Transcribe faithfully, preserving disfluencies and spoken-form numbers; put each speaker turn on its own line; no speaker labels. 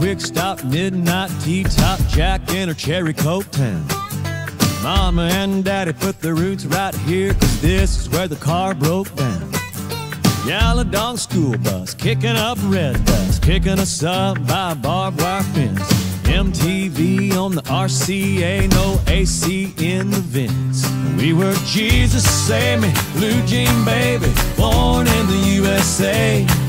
quick stop, midnight tea top, Jack in her cherry coke town. Mama and Daddy put their roots right here, 'cause this is where the car broke down. Yaladong school bus, kicking up red dust, picking us up by a barbed wire fence. M T V on the R C A, no A C in the vents. We were Jesus Save Me, Blue Jean Baby, born in the U S A.